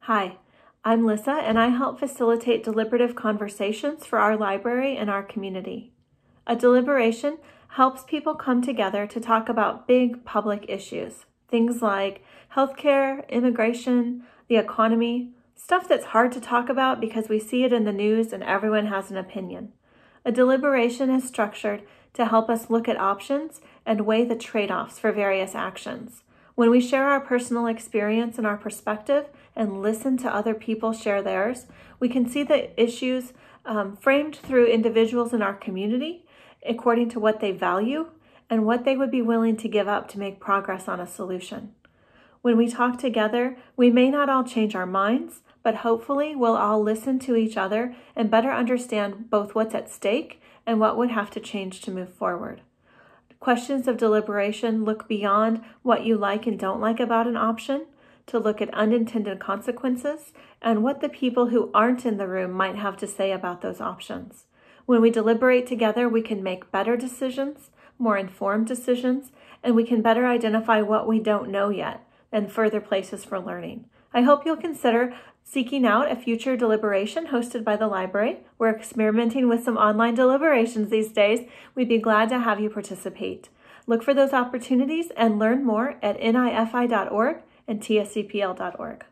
Hi, I'm Lissa, and I help facilitate deliberative conversations for our library and our community. A deliberation helps people come together to talk about big public issues, things like healthcare, immigration, the economy, stuff that's hard to talk about because we see it in the news and everyone has an opinion. A deliberation is structured to help us look at options and weigh the trade-offs for various actions. When we share our personal experience and our perspective and listen to other people share theirs, we can see the issues framed through individuals in our community according to what they value and what they would be willing to give up to make progress on a solution. When we talk together, we may not all change our minds, but hopefully we'll all listen to each other and better understand both what's at stake and what would have to change to move forward. Questions of deliberation look beyond what you like and don't like about an option to look at unintended consequences and what the people who aren't in the room might have to say about those options. When we deliberate together, we can make better decisions, more informed decisions, and we can better identify what we don't know yet and further places for learning. I hope you'll consider seeking out a future deliberation hosted by the library. We're experimenting with some online deliberations these days. We'd be glad to have you participate. Look for those opportunities and learn more at nifi.org and tscpl.org.